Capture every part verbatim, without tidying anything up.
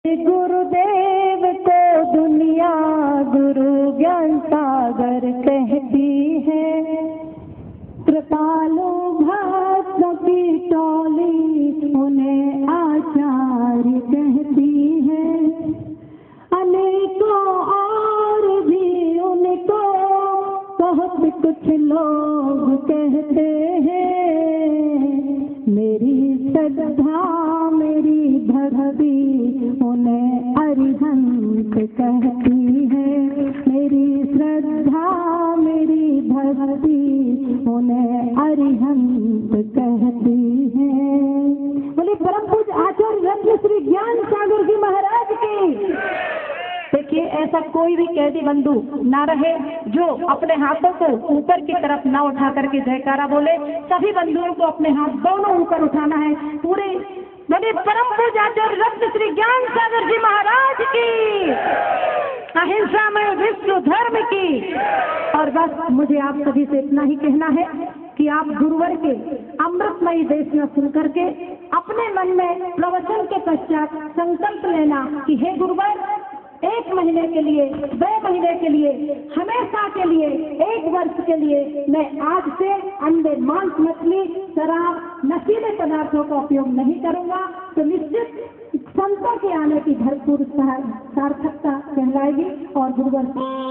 गुरुदेव को दुनिया गुरु ज्ञान सागर कहती है। कृपालु भक्त की टोली उन्हें आचार्य कहती है। अनेकों और भी उनको बहुत कुछ लोग कहते हैं। मेरी श्रद्धा मेरी भक्ति उन्हें अरिहंत कहती है। मेरी श्रद्धा मेरी भक्ति उन्हें अरिहंत कहती है। बोले परम पूज्य आचार्य रत्न श्री ज्ञान सागर जी महाराज की। देखिए, ऐसा कोई भी कैदी बंधु ना रहे जो अपने हाथों को ऊपर की तरफ ना उठा करके जयकारा बोले। सभी बंधुओं को अपने हाथ दोनों ऊपर उठाना है। पूरे बड़े परम पूज्य आचार्य रत्न श्री ज्ञान सागर जी महाराज की, अहिंसा में विश्व धर्म की। और बस मुझे आप सभी से इतना ही कहना है कि आप गुरुवर के अमृतमयी देशना सुन करके अपने मन में प्रवचन के पश्चात संकल्प लेना कि हे गुरुवर, एक महीने के लिए, दो महीने के लिए, हमेशा के लिए, एक वर्ष के लिए मैं आज से अंडे, मांस, मछली, शराब, नशीले पदार्थों का उपयोग नहीं करूंगा। तो निश्चित संतों के आने की भरपूर सार्थकता कहलाएगी। और गुरुवर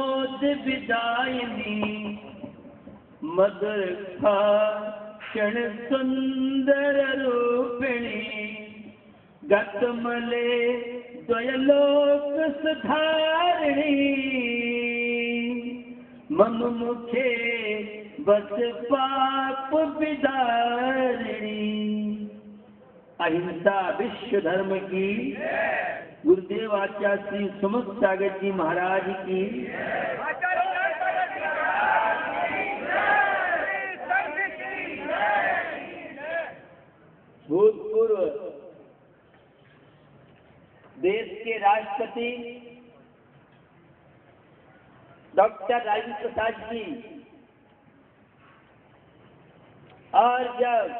मधुर क्षण सुंदर रूपिणी गतमले द्वयलोक सुधारिणी मम मुखे बस पाप विदारिणी। अहिंसा विश्व धर्म की। गुरुदेव आचार्य श्री सुमुख सागर जी महाराज की। भूतपूर्व देश के राष्ट्रपति डॉक्टर राजेंद्र प्रसाद जी, और जब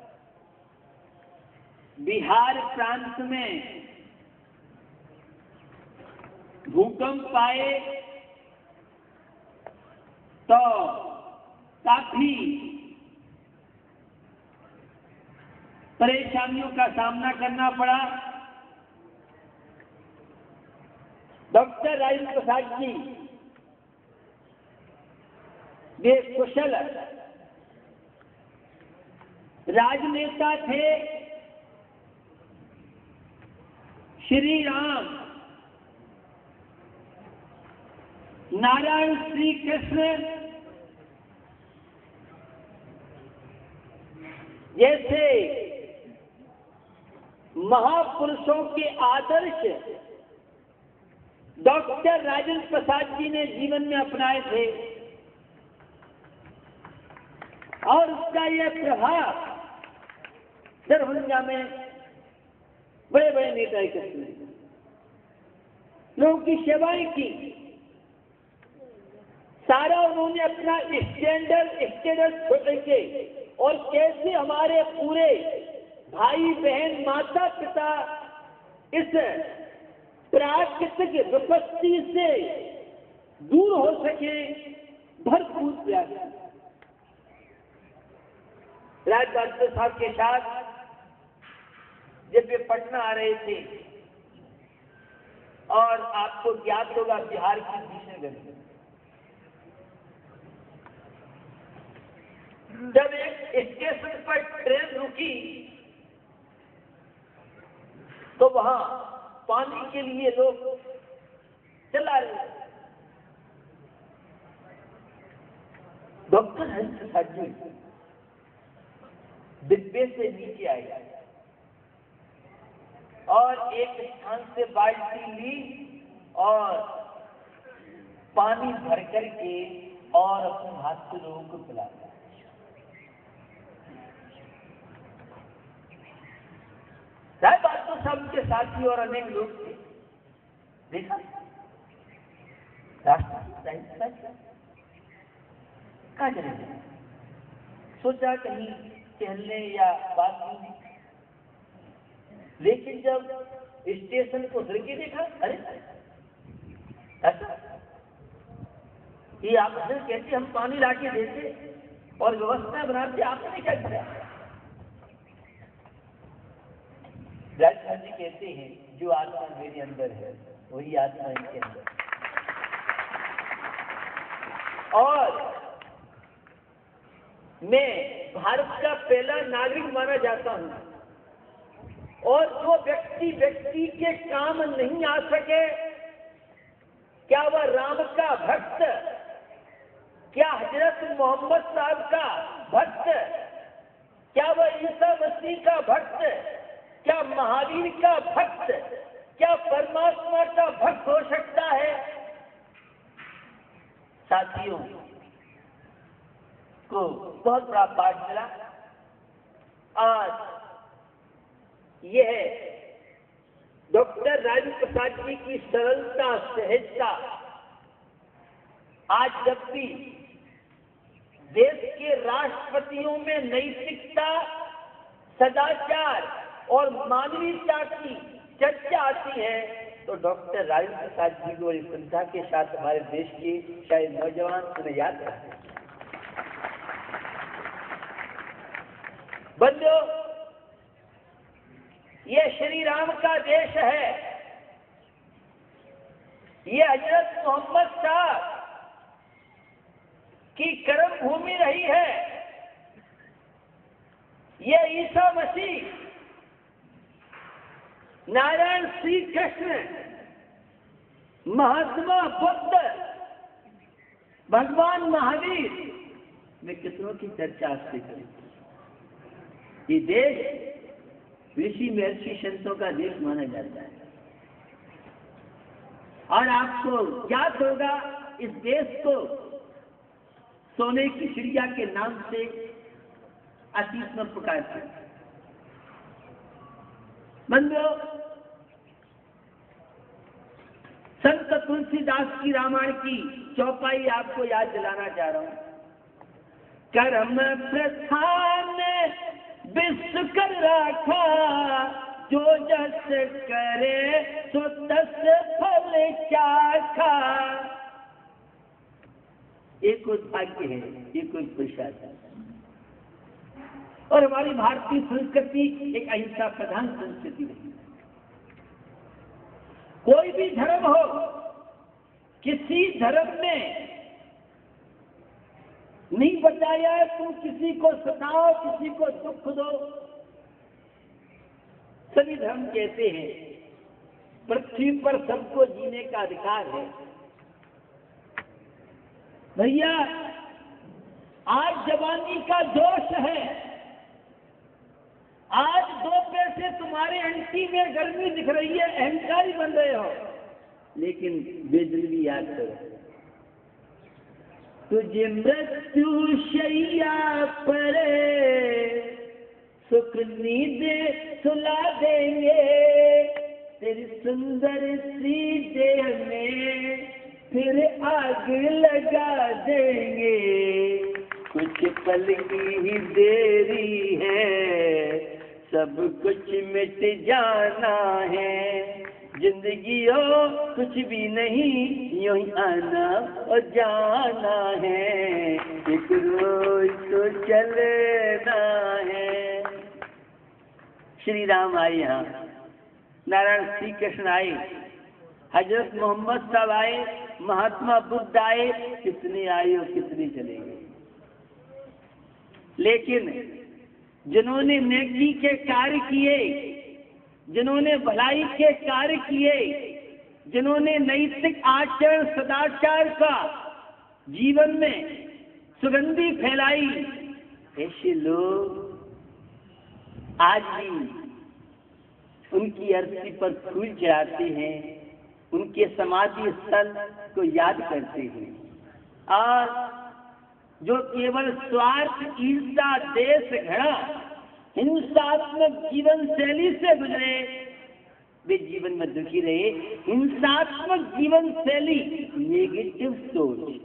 बिहार प्रांत में भूकंप आए तो काफी परेशानियों का सामना करना पड़ा। डॉक्टर राजेंद्र प्रसाद जी वे कुशल राजनेता थे। श्री राम, नारायण श्री कृष्ण जैसे महापुरुषों के आदर्श डॉक्टर राजेंद्र प्रसाद जी ने जीवन में अपनाए थे। और उसका यह प्रभाव दरभंगा में बड़े बड़े नेता एकत्र हुए, लोगों की सेवाएं की। सारा उन्होंने अपना स्टैंडर्ड स्टेटस छोड़ के, और कैसे हमारे पूरे भाई बहन माता पिता इस प्राकृतिक विपत्ति से दूर हो सके, भरपूर प्रयास। राज बहादुर साहब के साथ जब वे पटना आ रहे थे, और आपको ज्ञात होगा बिहार की किशनगंज, जब एक स्टेशन पर ट्रेन रुकी तो वहां पानी के लिए लोग चला रहे। डॉक्टर राजेंद्र प्रसाद जी डिब्बे से नीचे आए और एक स्थान से बाल्टी ली और पानी भर करके और अपने हाथ से लोगों को पिलाया। राय बहादुर साहब के साथी और अनेक लोग थे। देखा राष्ट्रपति कहाँ चले गए, सोचा कहीं टहलने या बात नहीं। लेकिन जब स्टेशन को फिर के देखा, अरे ऐसा ये आप फिर कहते हम पानी लाके देते और व्यवस्था बनाते, आपने क्या किया? राजस्थान जी कहते हैं जो आत्मा मेरे अंदर है वही आत्मा इनके अंदर, और मैं भारत का पहला नागरिक माना जाता हूं, और जो व्यक्ति व्यक्ति के काम नहीं आ सके, क्या वह राम का भक्त, क्या हजरत मोहम्मद साहब का भक्त, क्या वह ईसा मसीह का भक्त, क्या महावीर का भक्त, क्या परमात्मा का भक्त हो सकता है? साथियों को बहुत बड़ा पाठ मिला। आज यह डॉक्टर राजेंद्र प्रसाद जी की सरलता, सहजता, आज जब भी देश के राष्ट्रपतियों में नैतिकता, सदाचार और मानवीयता की चर्चा आती है तो डॉक्टर राजेंद्र प्रसाद जी को बड़ी श्रद्धा के साथ हमारे देश के शायद नौजवान उन्हें याद करते हैं। बंदो, ये श्री राम का देश है, ये हजरत मोहम्मद साहब की कर्म भूमि रही है, ये ईसा मसीह, नारायण श्री कृष्ण, महात्मा बुद्ध, भगवान महावीर में कितनों की चर्चा आपसे करें। ये देश ऋषि महर्षि संतों का देश माना जाता है, और आपको याद होगा इस देश को सोने की चिड़िया के नाम से अतीत में पुकारते हैं। बंधुओं, संत तुलसीदास की रामायण की चौपाई आपको याद दिलाना चाह रहा हूं। कर्म प्रधान विश्व कर राखा, जो जस करे सो तस फल चाखा। एक कोई भाग्य है, ये कोई पुरुषार्थ है। और हमारी भारतीय संस्कृति एक अहिंसा प्रधान संस्कृति रही। कोई भी धर्म हो, किसी धर्म में नहीं बताया तुम किसी को सताओ, किसी को दुख दो। सभी धर्म कहते हैं पृथ्वी पर सबको जीने का अधिकार है। भैया, आज जवानी का जोश है, आज दो पैसे तुम्हारे अंटी में गर्मी दिख रही है, अहंकारी बन रहे हो, लेकिन बेदली याद करो, तुझे मृत्यु शैया परे सुख नींद सुला देंगे, तेरी सुंदर सी देह में फिर आग लगा देंगे। कुछ पल की ही देरी है, सब कुछ मिट जाना है। जिंदगी हो कुछ भी नहीं, यूं ही आना और जाना है, एक रोज तो चलना है। श्री राम आए यहाँ, नारायण श्री कृष्ण आए, हजरत मोहम्मद साहब आए, महात्मा बुद्ध आए, कितने आए और कितने चले गए। लेकिन जिन्होंने नेकी के कार्य किए, जिन्होंने भलाई के कार्य किए, जिन्होंने नैतिक आचरण सदाचार का जीवन में सुगंधी फैलाई, ऐसे लोग आज भी उनकी अर्थी पर फूल चढ़ाते हैं, उनके समाधि स्थल को याद करते हैं, और जो केवल स्वार्थ, ईर्ष्या, देश घृणा, हिंसात्मक जीवन शैली से गुजरे, वे जीवन में दुखी रहे। हिंसात्मक जीवन शैली, नेगेटिव सोच,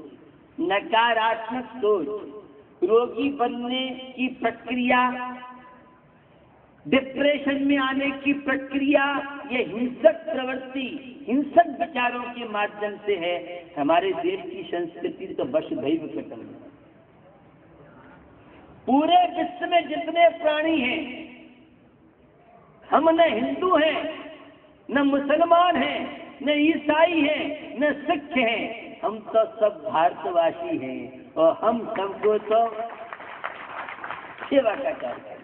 नकारात्मक सोच, रोगी बनने की प्रक्रिया, डिप्रेशन में आने की प्रक्रिया ये हिंसक प्रवृत्ति, हिंसक विचारों के माध्यम से है। हमारे देश की संस्कृति तो वसुधैव कुटुंबकम है। पूरे विश्व में जितने प्राणी हैं, हम न हिंदू हैं, न मुसलमान हैं, न ईसाई हैं, न सिख हैं, हम तो सब भारतवासी हैं और हम सबको तो सेवा का कार्य करें।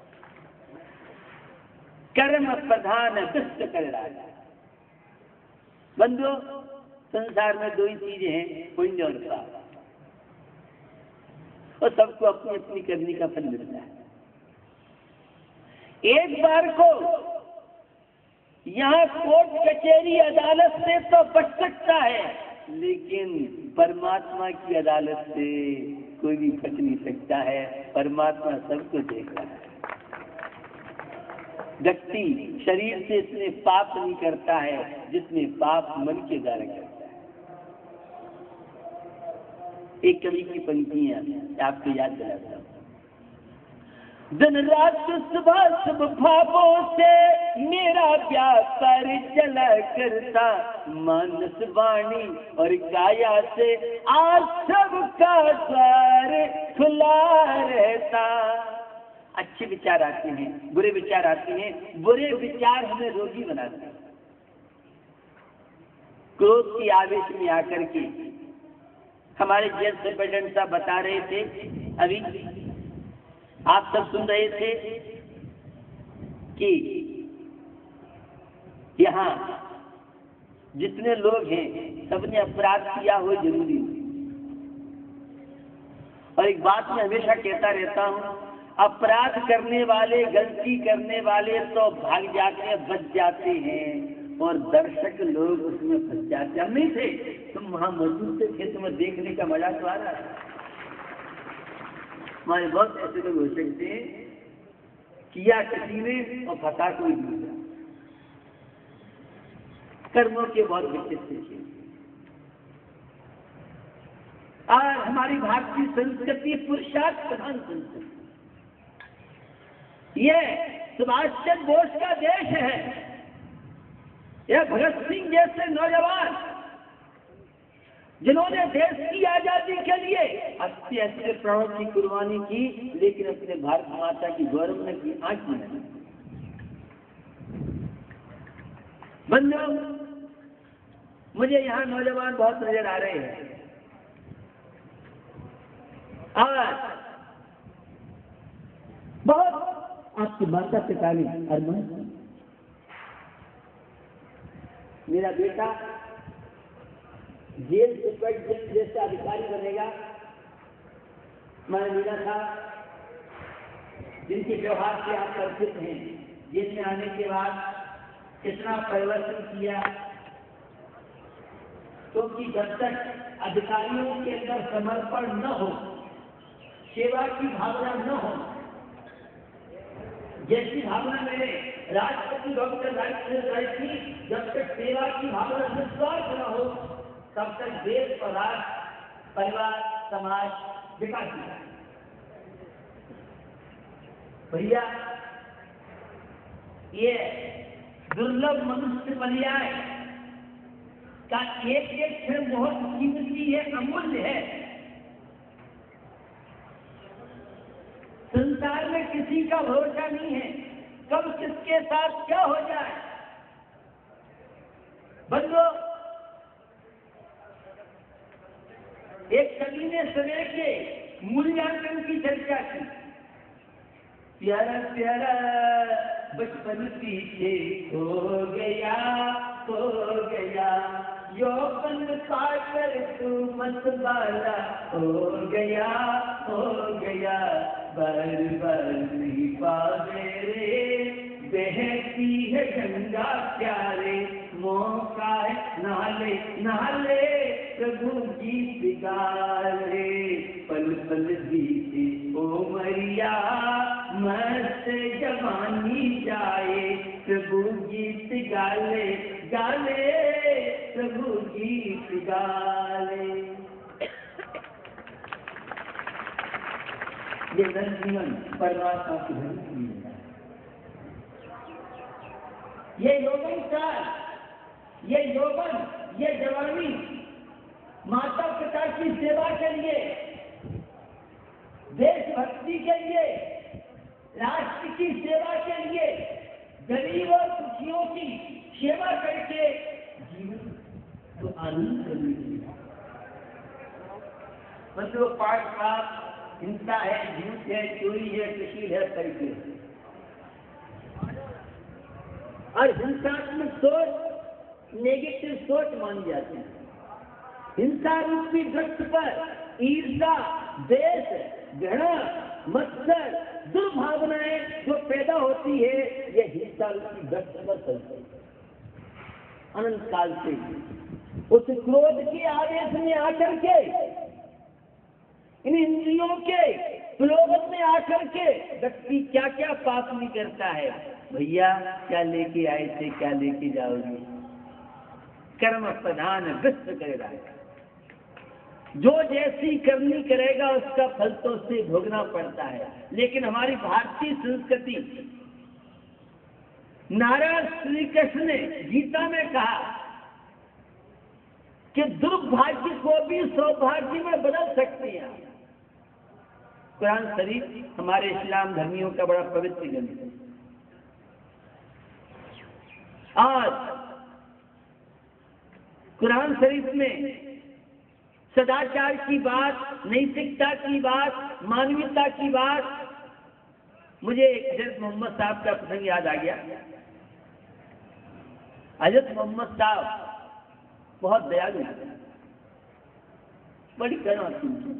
कर्म प्रधान विश्व कर राजा। बंधुओं, संसार में दो ही चीजें हैं, पुण्य और पाप, और सबको अपनी अपनी करने का फल मिलता है। एक बार को यहाँ कोर्ट कचहरी अदालत से तो बच सकता है, लेकिन परमात्मा की अदालत से कोई भी बच नहीं सकता है। परमात्मा सबको देख रहा है। व्यक्ति शरीर से इतने पाप नहीं करता है जितने पाप मन के द्वारा करता है। एक कवि की पंक्तियां आपको याद दिलाता हूं। दिन रात सुबह शुभ भावों से मेरा व्यापार चला करता, मानस वाणी और काया से आज सबका द्वार खुला रहता। अच्छे विचार आते हैं, बुरे विचार आते हैं, बुरे विचार हमें रोगी बनाते हैं। क्रोध के आवेश में आकर के हमारे जेल सुपरिटेंडेंट साहब बता रहे थे, अभी आप सब सुन रहे थे कि यहाँ जितने लोग हैं सबने अपराध किया हो जरूरी। और एक बात मैं हमेशा कहता रहता हूं, अपराध करने वाले, गलती करने वाले तो भाग जाते हैं, बच जाते हैं, और दर्शक लोग उसमें फंस जाते हैं। हम नहीं थे, तुम वहां मौजूद थे, तुम्हें देखने का मजा तो आ रहा है। हमारे बहुत ऐसे लोग हो सकते हैं, किया किसी ने और फंसा कोई दूसरा। कर्मों के बहुत विचित्र थे। और हमारी भारतीय संस्कृति पुरुषार्थ प्रधान संस्कृति, यह सुभाष चंद्र बोस का देश है। यह भगत सिंह जैसे नौजवान जिन्होंने देश की आजादी के लिए अस्सी अस्सी प्राणों की कुर्बानी की, लेकिन अपने भारत माता की गौरव न की, आंख नहीं। बंधुओं, मुझे यहाँ नौजवान बहुत नजर आ रहे हैं। आज बहुत आपकी माता पिता ने अरमान, मेरा बेटा जेल सुपरिटेंडेंट जैसे अधिकारी बनेगा। मैंने मिला था जिनके व्यवहार से आप परिचित हैं, जेल में आने के बाद इतना परिवर्तन किया, क्योंकि जब तक अधिकारियों के अंदर समर्पण न हो, सेवा की भावना न हो, जैसी भावना मेरे राष्ट्रपति डॉक्टर राजेंद्र राय की, जब तक सेवा की भावना निस्वार्थ न हो, तब तक देश और राष्ट्र, परिवार, समाज विकास नहीं है। भैया, ये दुर्लभ मनुष्य पर्याय का एक एक क्षण बहुत कीमती है, अमूल्य है। संसार में किसी का भरोसा नहीं है, कब किसके साथ क्या हो जाए। बंधुओं, एक कवि ने समय के मूल्यांकन की चर्चा की। प्यारा प्यारा बचपन पीछे हो गया, हो गया, यौवन पाकर तू मत वाला हो गया, हो गया, बार बार नहीं पावे रे, बहती है गंगा प्यारे, मौका है नाले नाले प्रभु गीत गाले, पल पल बीते ओ मरिया, मस्त जवानी जाए, प्रभु गीत गाले गाले, प्रभु गीत गाले। ये धन जीवन परमात्मा की धन है। ये यौवन काल, ये यौवन, ये जवानी माता पिता की सेवा के लिए, देशभक्ति के लिए, राष्ट्र की सेवा के लिए, गरीब और दुखियों की सेवा करके जीवन को आनंद करने के लिए। मतलब पाठ पाप, हिंसा है, झूठ है, चोरी है, कुशील है, करके और हिंसात्मक सोच नेगेटिव सोच मानी जाती है। हिंसा रूपी वृक्ष पर ईर्षा, द्वेष, घृणा, मत्सर, दुर्भावनाएं जो पैदा होती है, ये हिंसा रूपी वृक्ष पर चलती है अनंत काल से। उस क्रोध के आवेश में आकर के, इन इंद्रियों के प्रलोभन में आकर के व्यक्ति क्या क्या पाप नहीं करता है। भैया क्या लेके आए थे, क्या लेके जाओगे? कर्म प्रधान विश्व करेगा, जो जैसी करनी करेगा उसका फल तो उसे भोगना पड़ता है। लेकिन हमारी भारतीय संस्कृति, नारायण श्री कृष्ण ने गीता में कहा कि दुर्भाग्य को भी सौभाग्य में बदल सकते हैं। कुरान शरीफ हमारे इस्लाम धर्मियों का बड़ा पवित्र ग्रंथ है। आज कुरान शरीफ में सदाचार की बात, नैतिकता की बात, मानवीयता की बात, मुझे हजरत मोहम्मद साहब का प्रसंग याद आ गया। हजरत मोहम्मद साहब बहुत दयालु हैं, बड़ी करुणा थी।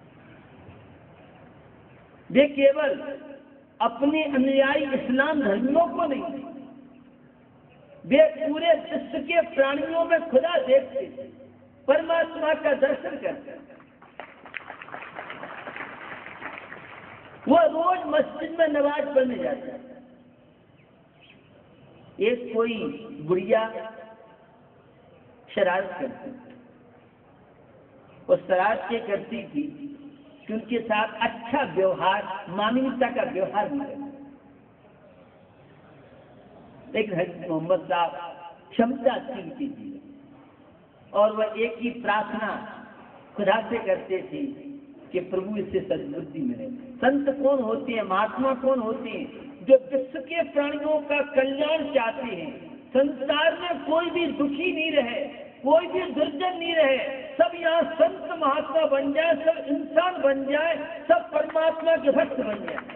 वे केवल अपने अनुयायी इस्लाम धर्मियों को नहीं, वे पूरे विश्व के प्राणियों में खुदा देखते, परमात्मा का दर्शन करते। वो रोज मस्जिद में नमाज पढ़ने जाते। एक कोई बुढ़िया शरारत करती, वो शरारत के करती थी कि उनके साथ अच्छा व्यवहार, मानवीयता का व्यवहार नहीं करता। लेकिन हज़रत मोहम्मद साहब क्षमता अच्छी थी और वह एक ही प्रार्थना खुदा से करते थे कि प्रभु इससे सद्बुद्धि मिले। संत कौन होते हैं, महात्मा कौन होते हैं? जो विश्व के प्राणियों का कल्याण चाहते हैं। संसार में कोई भी दुखी नहीं रहे, कोई भी दुर्जन नहीं रहे, सब यहाँ संत महात्मा बन जाए, सब इंसान बन जाए, सब परमात्मा के भक्त बन जाए।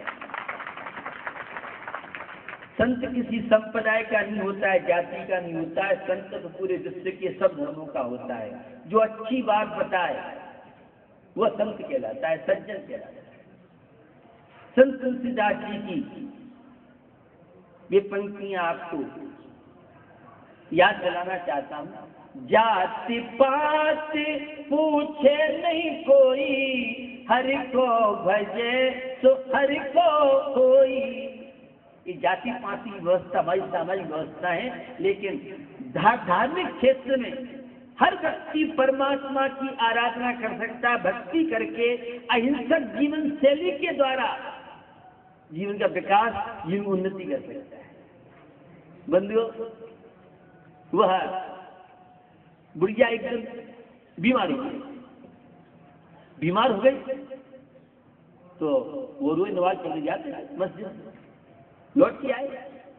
संत किसी संप्रदाय का नहीं होता है, जाति का नहीं होता है। संत तो पूरे विश्व के सब धर्मों का होता है। जो अच्छी बात बताए वह संत कहलाता है, सज्जन कहलाता है। संत तुलसीदास जी की ये पंक्तियां आपको याद दिलाना चाहता हूं। जाति पात पूछे नहीं कोई, हरि को भजे तो हरि को कोई। ये जाति पाति व्यवस्था हमारी सामाजिक व्यवस्था है, लेकिन धार्मिक क्षेत्र में हर व्यक्ति परमात्मा की आराधना कर सकता है। भक्ति करके अहिंसक जीवन शैली के द्वारा जीवन का विकास, जीवन उन्नति कर सकता है। बंधुओं, वह बुढ़िया एकदम बीमार हो गई, बीमार हो गई तो वो रोज नमाज पढ़ने जाते मस्जिद। लौट के आए,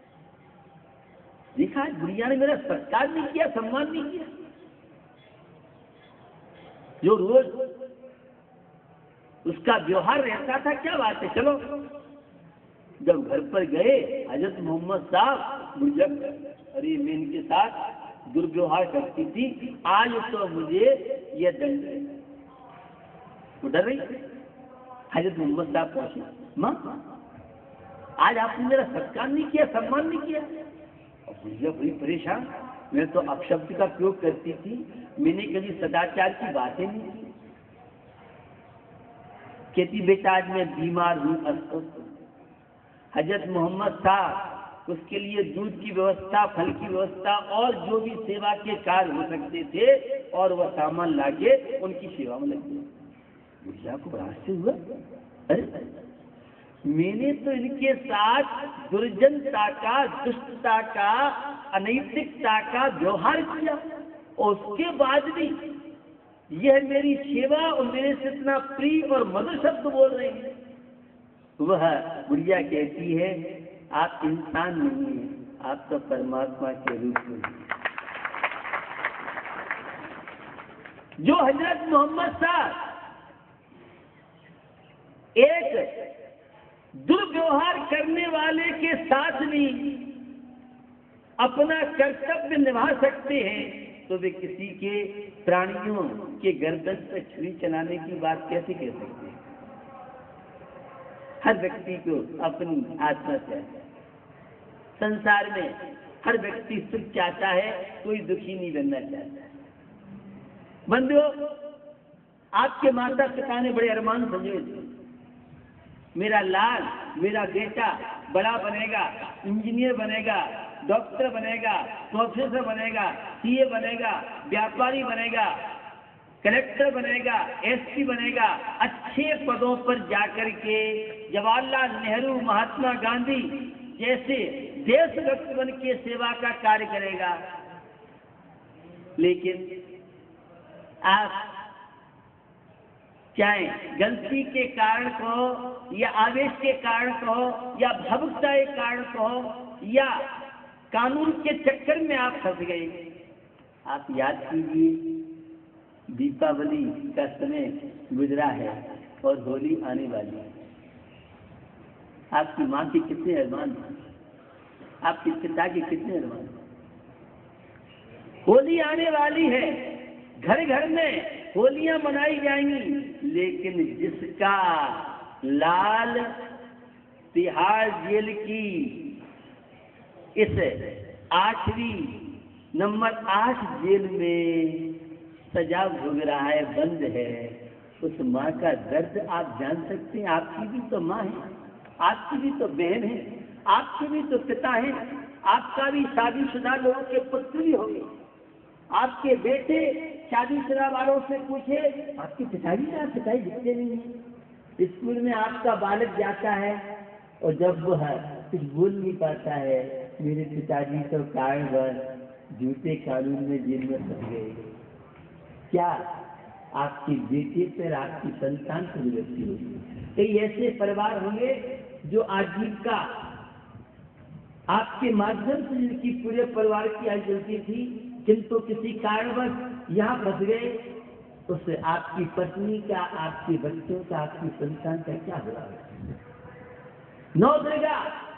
देखा बुढ़िया ने मेरा सत्कार नहीं किया, सम्मान नहीं किया। जो रोज उसका व्यवहार रहता था, क्या बात है। चलो, जब घर पर गए हजरत मोहम्मद साहब, बुढ़िया अरे मैं इनके साथ दुर्व्यवहार करती थी, आज तो मुझे यह दंड है। वो डर रही। हजरत मोहम्मद साहब पूछे, माँ आज आपने मेरा सत्कार नहीं किया, सम्मान नहीं किया। और बुढ़िया बड़ी परेशान, मैं तो अपशब्द का प्रयोग करती थी, मैंने कभी सदाचार की बातें नहीं की। कहती बेटा आज मैं बीमार हूँ, अस्वस्थ हूँ। हजरत मोहम्मद साहब उसके लिए दूध की व्यवस्था, फल की व्यवस्था और जो भी सेवा के कार्य हो सकते थे, और वह सामान लाके उनकी सेवा में लग गए। बुढ़िया को बड़ा आश्चर्य हुआ, अरे मैंने तो इनके साथ दुर्जनता का, दुष्टता का, अनैतिकता का व्यवहार किया, और उसके बाद भी यह मेरी सेवा और मेरे से इतना प्रिय और मधुर शब्द बोल रहे हैं। वह बुढ़िया कहती है, आप इंसान नहीं हैं, आप तो परमात्मा के रूप में। जो हजरत मोहम्मद साहब एक दुर्व्यवहार करने वाले के साथ भी अपना कर्तव्य निभा सकते हैं, तो वे किसी के प्राणियों के गर्दन पर छुरी चलाने की बात कैसे कह सकते हैं? हर व्यक्ति को अपनी आत्मा चाहिए। संसार में हर व्यक्ति सुख चाहता है, कोई दुखी नहीं बनना चाहता है। बंधुओं, आपके माता पिता ने बड़े अरमान सजे थे, मेरा लाल, मेरा बेटा बड़ा बनेगा, इंजीनियर बनेगा, डॉक्टर बनेगा, प्रोफेसर बनेगा, सीए बनेगा, व्यापारी बनेगा, कलेक्टर बनेगा, एसपी बनेगा, अच्छे पदों पर जाकर के जवाहरलाल नेहरू, महात्मा गांधी जैसे देशभक्त बन के सेवा का कार्य करेगा। लेकिन आप चाहे गलती के कारण कहो, या आवेश के कारण कहो, या भावुकता के कारण कहो, या कानून के चक्कर में आप फंस गए। आप याद कीजिए, दीपावली का समय गुजरा है और होली आने वाली है। आपकी माँ के कितने अरमान हैं, आपके पिता के कितने अरमान हैं। होली आने वाली है, घर घर में होलियां मनाई जाएंगी, लेकिन जिसका लाल तिहाड़ जेल की इस आठवीं नंबर आठ जेल में सजा भोग रहा है, बंद है, उस माँ का दर्द आप जान सकते हैं। आपकी भी तो माँ है, आपकी भी तो बहन है, आपके भी तो पिता है, आपका भी शादीशुदा लोगों के पुत्र भी होंगे। आपके बेटे शादीशुदा वालों से पूछे, आपके पिताजी का पिताजी दिखते नहीं है। स्कूल में आपका बालक जाता है और जब वह कुछ बोल नहीं पाता है, मेरे पिताजी तो कारणवश जूते कानून में जेल में फंस गए। क्या आपके बेटे पर आपकी संतान को विरक्ति होगी? कई ऐसे परिवार होंगे जो आजीविका आपके माध्यम से जिनकी पूरे परिवार की आज चलती थी, किंतु किसी कारणवश यहाँ फंस गए, उससे आपकी पत्नी का, आपके बच्चों का, आपकी संतान का क्या हुआ? नौ दुर्गा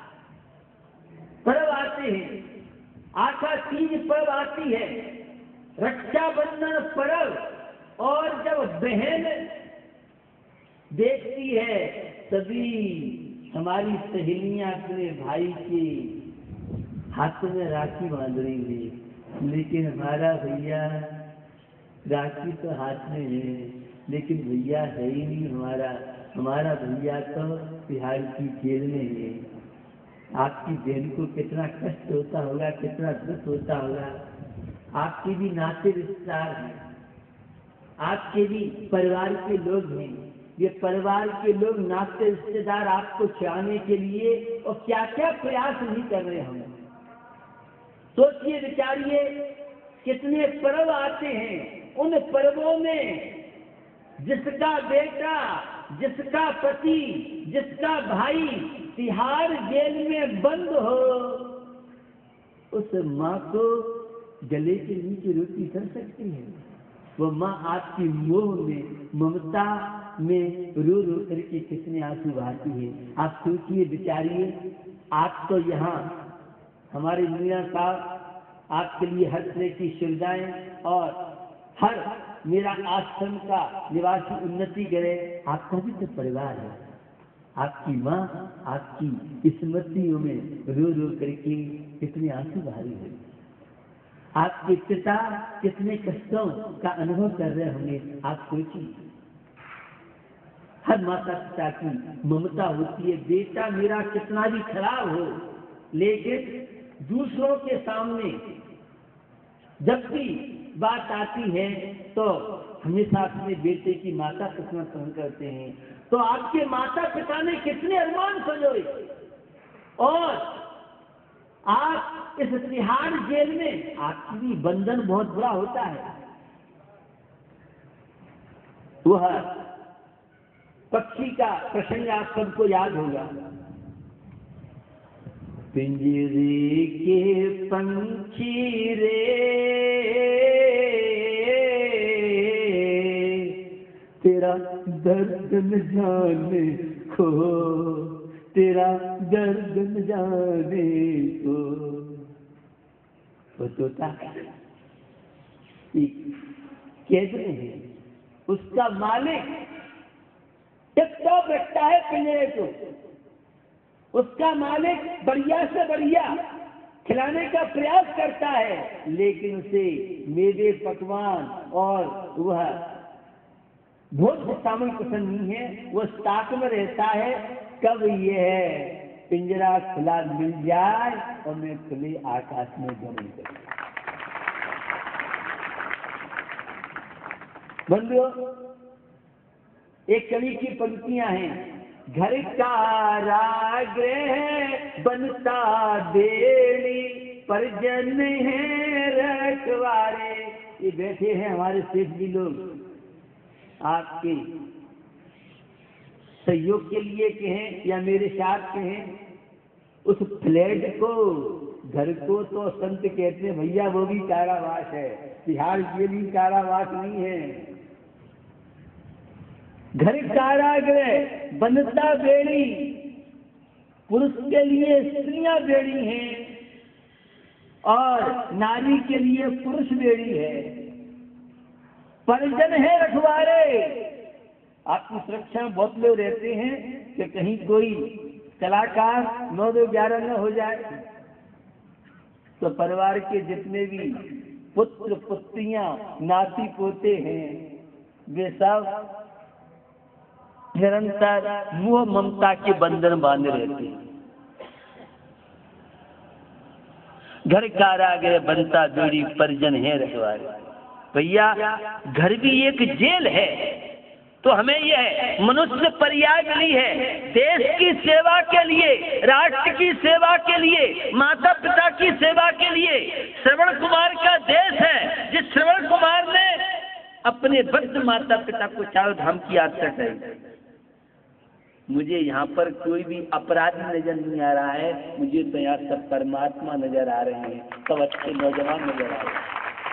पर्व आते हैं, आखा तीज पर्व आती है, रक्षाबंधन पर्व, और जब बहन देखती है सभी हमारी सहेलियां अपने भाई के हाथों में राखी बांध रही है, लेकिन हमारा भैया राखी तो हाथ में है, लेकिन भैया है ही नहीं हमारा, हमारा भैया तो बिहार की जेल में है। आपकी बहन को कितना कष्ट होता होगा, कितना दुख होता होगा। आपके भी नाते रिश्तेदार हैं, आपके भी परिवार के लोग हैं, ये परिवार के लोग, नाते रिश्तेदार आपको चाहने के लिए और क्या क्या प्रयास नहीं कर रहे हैं। सोचिए, विचारिए, कितने पर्व आते हैं, उन पर्वों में जिसका बेटा, जिसका पति, जिसका भाई तिहाड़ जेल में बंद हो, उस माँ को गले के नीचे रोटी कर सकती है। वो माँ आपकी मोह में, ममता में रो रो करके कितने आंसू बहाती है। आप सोचिए, विचारिए, आप तो यहाँ हमारे मियाँ साहब आपके लिए हर तरह की सुविधाएं और हर मेरा आश्रम का निवासी उन्नति करे। आपका भी तो परिवार है, आपकी माँ आपकी स्मृतियों में रो रो करके कितने आंसू बहारी है। आपके पिता कितने कष्टों का अनुभव कर रहे होंगे। आप सोचिए, हर माता पिता की ममता होती है, बेटा मेरा कितना भी खराब हो, लेकिन दूसरों के सामने जब भी बात आती है तो हमेशा अपने बेटे की माता पिता पसंद करते हैं। तो आपके माता पिता ने कितने अरमान संजोए और आप इस तिहाड़ जेल में, आपकी भी बंधन बहुत बुरा होता है। वह पक्षी का प्रसंग आप सबको याद होगा। पिंजरे के पंछी रे तेरा दर्द न जाने को, तेरा दर्द न जाने को। वो तोता कैद में है, उसका मालिक टिप-टॉप रखता है पिंजरे को, उसका मालिक बढ़िया से बढ़िया खिलाने का प्रयास करता है, लेकिन उसे मेवे पकवान और वह भोज्य सामग्री पसंद नहीं है। वह ताक में रहता है कब यह पिंजरा खुला मिल जाए और मैं खुले आकाश में गमन करूं। बंधुओं, एक कवि की पंक्तियां हैं, घर कारागृह बनता बेड़ी परिजन है रखवारे। ये बैठे हैं हमारे सेठ जी लोग, आपके सहयोग के लिए कहें या मेरे साथ कहें, उस फ्लैट को, घर को तो संत कहते हैं भैया वो भी कारावास है, तिहाड़ ये भी कारावास नहीं है। घर कारागृह बनता बेड़ी, पुरुष के लिए स्त्रियां बेड़ी हैं और नारी के लिए पुरुष बेड़ी है। परिजन है रखवारे, आपकी सुरक्षा में बहुत लोग रहते हैं कि कहीं कोई कलाकार नौ दो ग्यारह न हो जाए। तो परिवार के जितने भी पुत्र पुत्रियां नाती पोते हैं वे सब निरंतर मोह ममता के बंधन बांधे रहते हैं। घर कारागृह बनता बेड़ी परिजन है रखवारे। भैया घर भी एक जेल है, तो हमें यह मनुष्य पर्याय मिली है देश की सेवा के लिए, राष्ट्र की सेवा के लिए, माता पिता की सेवा के लिए। श्रवण कुमार का देश है, जिस श्रवण कुमार ने अपने वृद्ध माता पिता को चारों धाम की यात्रा करी। मुझे यहाँ पर कोई भी अपराधी नजर नहीं आ रहा है, मुझे तो यहाँ सब परमात्मा नजर आ रहे हैं, सब अच्छे नौजवान नजर आ रहे हैं।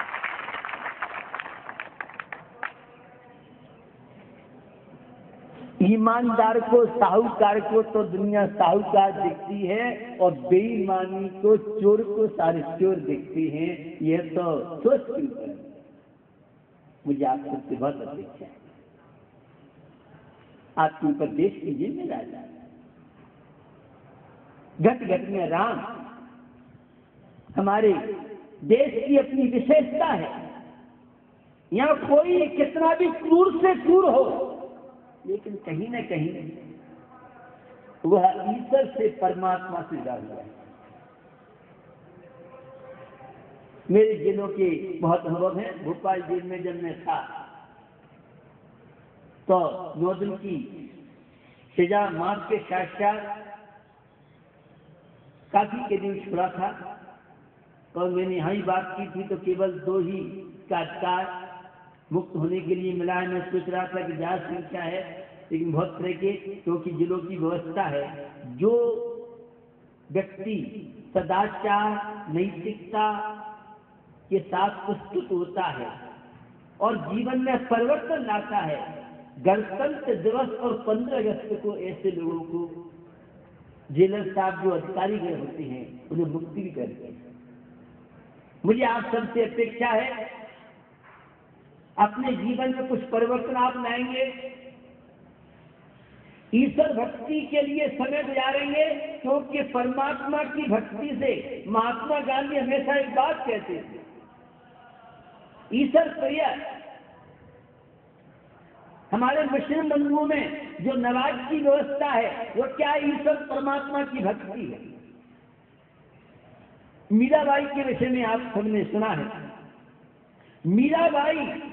ईमानदार को, साहूकार को तो दुनिया साहूकार दिखती है और बेईमानी को, चोर को सारे चोर दिखते हैं। यह तो सोच के ऊपर है। मुझे आप सबसे बहुत अपेक्षा है, आपके ऊपर देश की जिम्मेदारी है। घट घट में राम, हमारे देश की अपनी विशेषता है। यहाँ कोई कितना भी क्रूर से क्रूर हो, लेकिन कहीं न कहीं वह ईश्वर से, परमात्मा से जुड़ा हुआ है। मेरे जिलों के बहुत अनुभव है। भोपाल जेल में जब मैं था तो नौ दिन की सजा माफ के साथ साथ काफी के दिन छुड़ा था और मैंने यहाँ ही बात की थी तो केवल दो ही का अधिकार मुक्त होने के लिए मिला है। मैं सोच रहा था कि ज्यादा संख्या है, लेकिन बहुत तरह के, क्योंकि जिलों की व्यवस्था है। जो व्यक्ति सदाचार नैतिकता के साथ प्रस्तुत होता है और जीवन में परिवर्तन लाता है, गणतंत्र दिवस और पंद्रह अगस्त को ऐसे लोगों को जेलर साहब जो अधिकारी गए होते हैं उन्हें मुक्ति भी करते हैं। मुझे आप सबसे अपेक्षा है, अपने जीवन में कुछ परिवर्तन आप लाएंगे, ईश्वर भक्ति के लिए समय गुजारेंगे, क्योंकि परमात्मा की भक्ति से महात्मा गांधी हमेशा एक बात कहते थे, ईश्वर प्रिय। हमारे मुस्लिम बंधुओं में जो नमाज की व्यवस्था है वो क्या ईश्वर परमात्मा की भक्ति है। मीराबाई के विषय में आप सबने सुना है, मीराबाई